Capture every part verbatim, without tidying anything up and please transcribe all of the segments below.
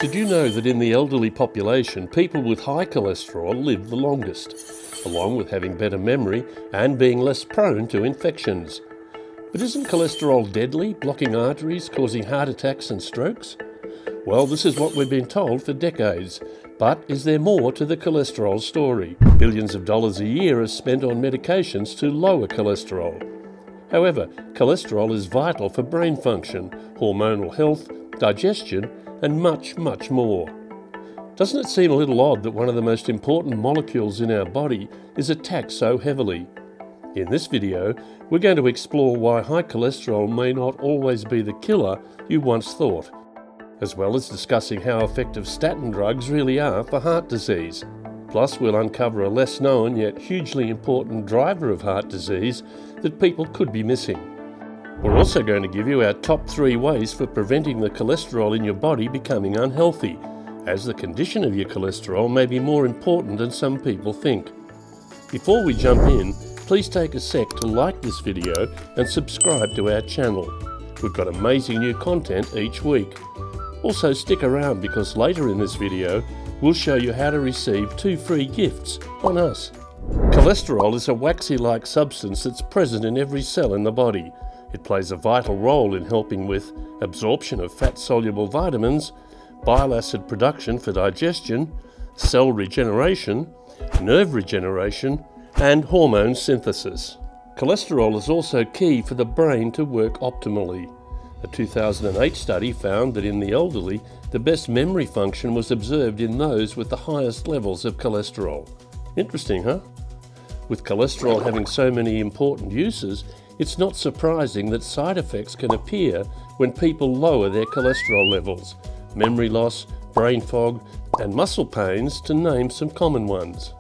Did you know that in the elderly population, people with high cholesterol live the longest, along with having better memory and being less prone to infections? But isn't cholesterol deadly, blocking arteries, causing heart attacks and strokes? Well, this is what we've been told for decades. But is there more to the cholesterol story? Billions of dollars a year are spent on medications to lower cholesterol. However, cholesterol is vital for brain function, hormonal health, digestion, and much, much more. Doesn't it seem a little odd that one of the most important molecules in our body is attacked so heavily? In this video, we're going to explore why high cholesterol may not always be the killer you once thought, as well as discussing how effective statin drugs really are for heart disease. Plus, we'll uncover a less known yet hugely important driver of heart disease that people could be missing. We're also going to give you our top three ways for preventing the cholesterol in your body becoming unhealthy, as the condition of your cholesterol may be more important than some people think. Before we jump in, please take a sec to like this video and subscribe to our channel. We've got amazing new content each week. Also stick around because later in this video, we'll show you how to receive two free gifts on us. Cholesterol is a waxy-like substance that's present in every cell in the body. It plays a vital role in helping with absorption of fat-soluble vitamins, bile acid production for digestion, cell regeneration, nerve regeneration, and hormone synthesis. Cholesterol is also key for the brain to work optimally. A two thousand eight study found that in the elderly, the best memory function was observed in those with the highest levels of cholesterol. Interesting, huh? With cholesterol having so many important uses, it's not surprising that side effects can appear when people lower their cholesterol levels. Memory loss, brain fog, and muscle pains, to name some common ones.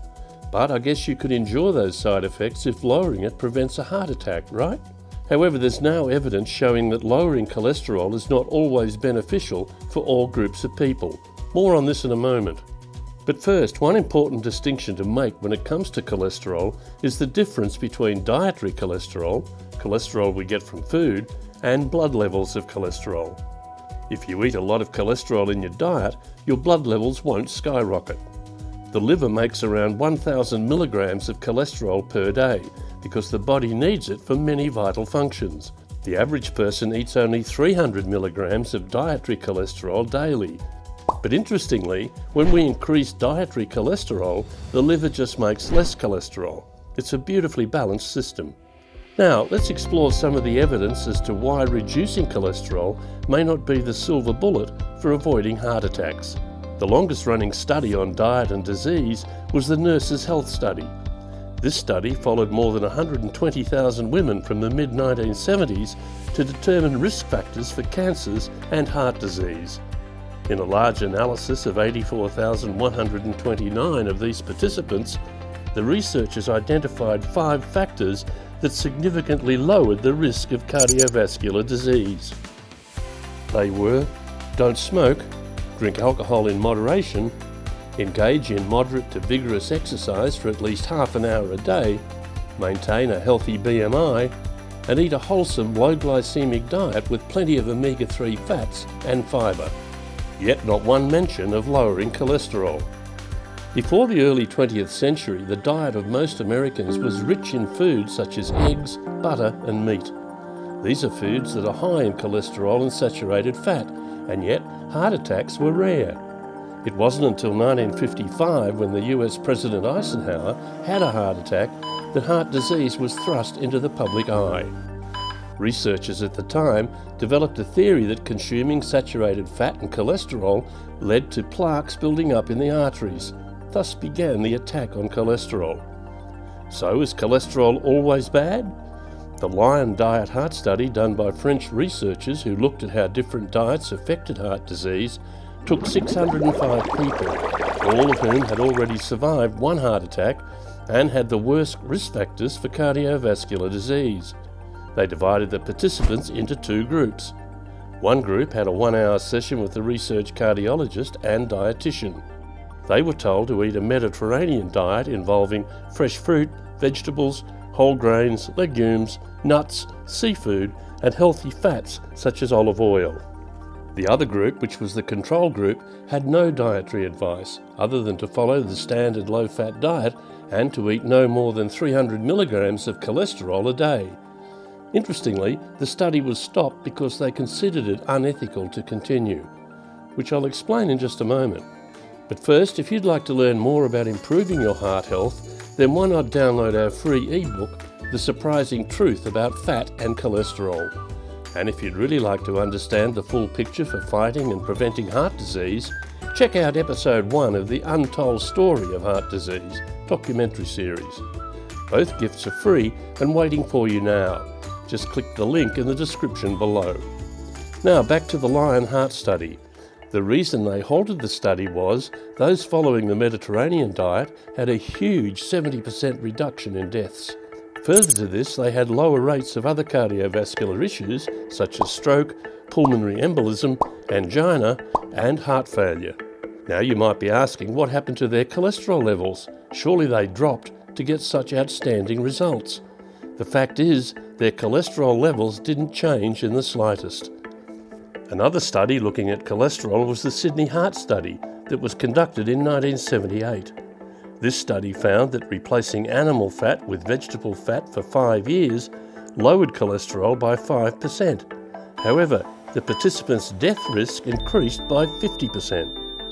But I guess you could endure those side effects if lowering it prevents a heart attack, right? However, there's now evidence showing that lowering cholesterol is not always beneficial for all groups of people. More on this in a moment. But first, one important distinction to make when it comes to cholesterol is the difference between dietary cholesterol, cholesterol we get from food, and blood levels of cholesterol. If you eat a lot of cholesterol in your diet, your blood levels won't skyrocket. The liver makes around one thousand milligrams of cholesterol per day because the body needs it for many vital functions. The average person eats only three hundred milligrams of dietary cholesterol daily. But interestingly, when we increase dietary cholesterol, the liver just makes less cholesterol. It's a beautifully balanced system. Now, let's explore some of the evidence as to why reducing cholesterol may not be the silver bullet for avoiding heart attacks. The longest running study on diet and disease was the Nurses' Health Study. This study followed more than one hundred twenty thousand women from the mid nineteen seventies to determine risk factors for cancers and heart disease. In a large analysis of eighty-four thousand one hundred twenty-nine of these participants, the researchers identified five factors that significantly lowered the risk of cardiovascular disease. They were: don't smoke, drink alcohol in moderation, engage in moderate to vigorous exercise for at least half an hour a day, maintain a healthy B M I, and eat a wholesome low glycemic diet with plenty of omega three fats and fibre. Yet not one mention of lowering cholesterol. Before the early twentieth century, the diet of most Americans was rich in foods such as eggs, butter and meat. These are foods that are high in cholesterol and saturated fat, and yet heart attacks were rare. It wasn't until nineteen fifty-five, when the U S President Eisenhower had a heart attack, that heart disease was thrust into the public eye. Researchers at the time developed a theory that consuming saturated fat and cholesterol led to plaques building up in the arteries. Thus began the attack on cholesterol. So is cholesterol always bad? The Lion Diet Heart Study, done by French researchers who looked at how different diets affected heart disease, took six hundred five people, all of whom had already survived one heart attack and had the worst risk factors for cardiovascular disease. They divided the participants into two groups. One group had a one-hour session with a research cardiologist and dietitian. They were told to eat a Mediterranean diet involving fresh fruit, vegetables, whole grains, legumes, nuts, seafood, and healthy fats such as olive oil. The other group, which was the control group, had no dietary advice other than to follow the standard low-fat diet and to eat no more than three hundred milligrams of cholesterol a day. Interestingly, the study was stopped because they considered it unethical to continue, which I'll explain in just a moment. But first, if you'd like to learn more about improving your heart health, then why not download our free ebook, The Surprising Truth About Fat and Cholesterol. And if you'd really like to understand the full picture for fighting and preventing heart disease, check out episode one of the Untold Story of Heart Disease documentary series. Both gifts are free and waiting for you now. Just click the link in the description below. Now back to the lion heart study. The reason they halted the study was those following the Mediterranean diet had a huge seventy percent reduction in deaths. Further to this, they had lower rates of other cardiovascular issues such as stroke, pulmonary embolism, angina, and heart failure. Now you might be asking, what happened to their cholesterol levels? Surely they dropped to get such outstanding results. The fact is, their cholesterol levels didn't change in the slightest. Another study looking at cholesterol was the Sydney Heart Study that was conducted in nineteen seventy-eight. This study found that replacing animal fat with vegetable fat for five years lowered cholesterol by five percent. However, the participants' death risk increased by fifty percent.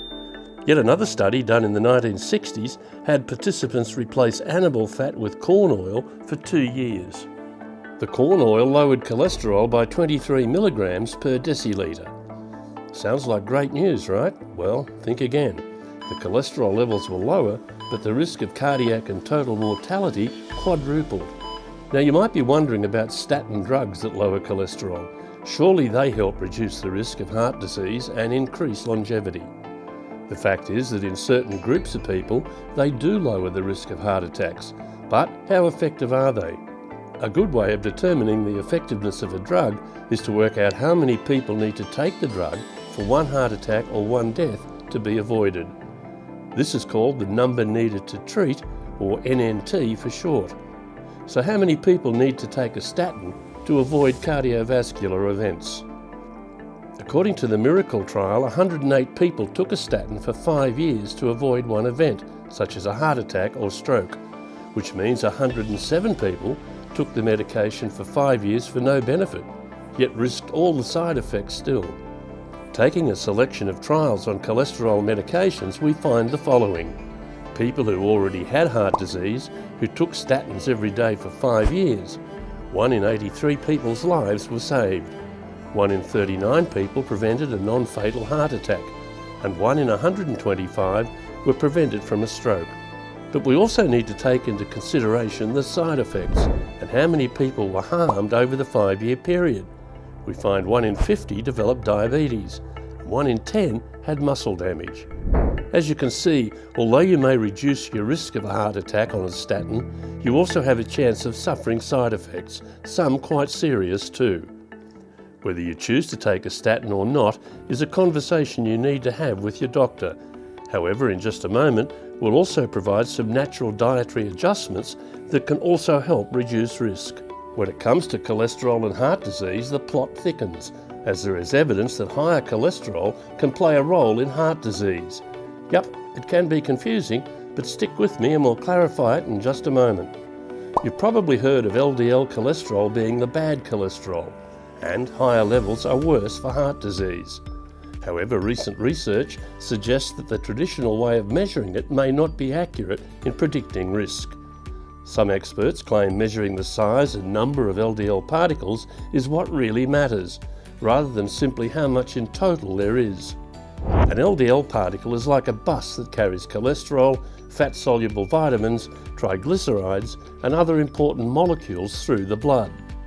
Yet another study done in the nineteen sixties had participants replace animal fat with corn oil for two years. The corn oil lowered cholesterol by twenty-three milligrams per decilitre. Sounds like great news, right? Well, think again. The cholesterol levels were lower, but the risk of cardiac and total mortality quadrupled. Now you might be wondering about statin drugs that lower cholesterol. Surely they help reduce the risk of heart disease and increase longevity. The fact is that in certain groups of people, they do lower the risk of heart attacks. But how effective are they? A good way of determining the effectiveness of a drug is to work out how many people need to take the drug for one heart attack or one death to be avoided. This is called the number needed to treat, or N N T for short. So how many people need to take a statin to avoid cardiovascular events? According to the Miracle trial, one hundred eight people took a statin for five years to avoid one event, such as a heart attack or stroke, which means one hundred seven people took the medication for five years for no benefit, yet risked all the side effects still. Taking a selection of trials on cholesterol medications, we find the following. People who already had heart disease, who took statins every day for five years. One in eighty-three people's lives were saved. One in thirty-nine people prevented a non-fatal heart attack, and one in one hundred twenty-five were prevented from a stroke. But we also need to take into consideration the side effects and how many people were harmed over the five-year period. We find one in fifty developed diabetes, and one in ten had muscle damage. As you can see, although you may reduce your risk of a heart attack on a statin, you also have a chance of suffering side effects, some quite serious too. Whether you choose to take a statin or not is a conversation you need to have with your doctor. However, in just a moment, we'll also provide some natural dietary adjustments that can also help reduce risk. When it comes to cholesterol and heart disease, the plot thickens, as there is evidence that higher cholesterol can play a role in heart disease. Yup, it can be confusing, but stick with me and we'll clarify it in just a moment. You've probably heard of L D L cholesterol being the bad cholesterol, and higher levels are worse for heart disease. However, recent research suggests that the traditional way of measuring it may not be accurate in predicting risk. Some experts claim measuring the size and number of L D L particles is what really matters, rather than simply how much in total there is. An L D L particle is like a bus that carries cholesterol, fat-soluble vitamins, triglycerides, and other important molecules through the blood.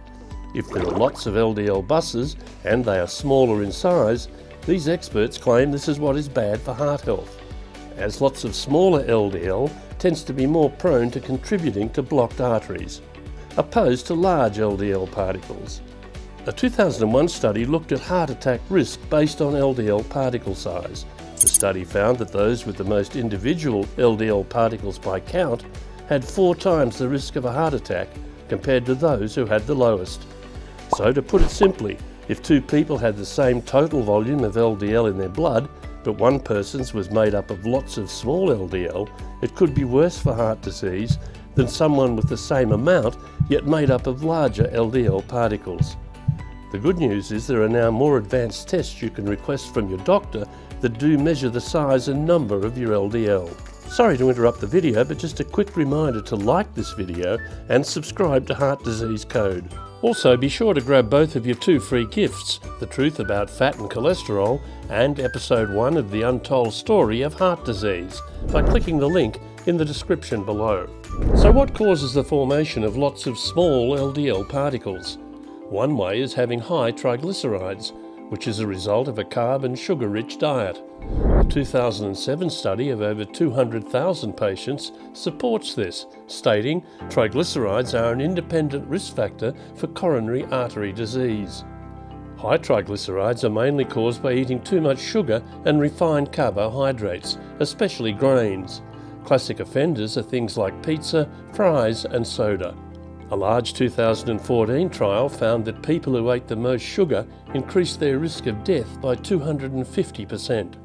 If there are lots of L D L buses and they are smaller in size, these experts claim this is what is bad for heart health, as lots of smaller L D L tends to be more prone to contributing to blocked arteries, opposed to large L D L particles. A two thousand one study looked at heart attack risk based on L D L particle size. The study found that those with the most individual L D L particles by count had four times the risk of a heart attack compared to those who had the lowest. So to put it simply, If two people had the same total volume of L D L in their blood, but one person's was made up of lots of small L D L, it could be worse for heart disease than someone with the same amount yet made up of larger L D L particles. The good news is there are now more advanced tests you can request from your doctor that do measure the size and number of your L D L. Sorry to interrupt the video, but just a quick reminder to like this video and subscribe to Heart Disease Code. Also, be sure to grab both of your two free gifts, The Truth About Fat and Cholesterol and Episode one of The Untold Story of Heart Disease, by clicking the link in the description below. So what causes the formation of lots of small L D L particles? One way is having high triglycerides, which is a result of a carb and sugar-rich diet. A two thousand seven study of over two hundred thousand patients supports this, stating triglycerides are an independent risk factor for coronary artery disease. High triglycerides are mainly caused by eating too much sugar and refined carbohydrates, especially grains. Classic offenders are things like pizza, fries and soda. A large two thousand fourteen trial found that people who ate the most sugar increased their risk of death by two hundred fifty percent.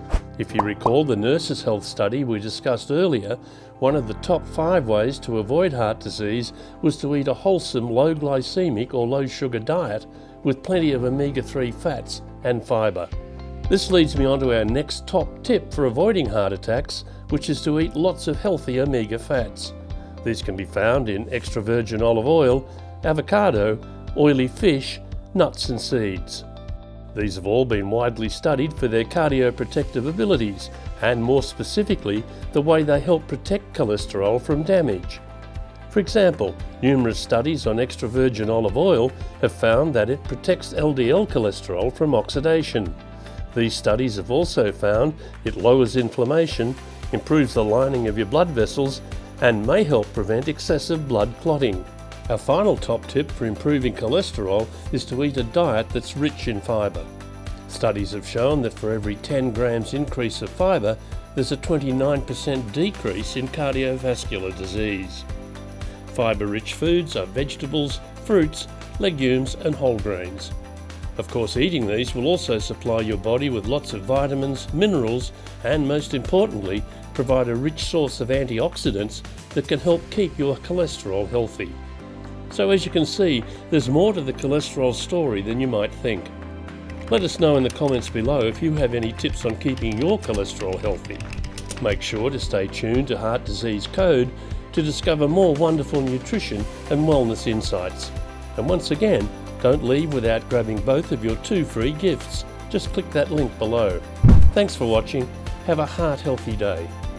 If you recall the Nurses' Health study we discussed earlier, one of the top five ways to avoid heart disease was to eat a wholesome low glycemic or low sugar diet with plenty of omega three fats and fibre. This leads me on to our next top tip for avoiding heart attacks, which is to eat lots of healthy omega fats. These can be found in extra virgin olive oil, avocado, oily fish, nuts and seeds. These have all been widely studied for their cardioprotective abilities and, more specifically, the way they help protect cholesterol from damage. For example, numerous studies on extra virgin olive oil have found that it protects L D L cholesterol from oxidation. These studies have also found it lowers inflammation, improves the lining of your blood vessels, and may help prevent excessive blood clotting. Our final top tip for improving cholesterol is to eat a diet that's rich in fibre. Studies have shown that for every ten grams increase of fibre, there's a twenty-nine percent decrease in cardiovascular disease. Fibre-rich foods are vegetables, fruits, legumes and whole grains. Of course, eating these will also supply your body with lots of vitamins, minerals, and most importantly, provide a rich source of antioxidants that can help keep your cholesterol healthy. So as you can see, there's more to the cholesterol story than you might think. Let us know in the comments below if you have any tips on keeping your cholesterol healthy. Make sure to stay tuned to Heart Disease Code to discover more wonderful nutrition and wellness insights. And once again, don't leave without grabbing both of your two free gifts. Just click that link below. Thanks for watching. Have a heart healthy day.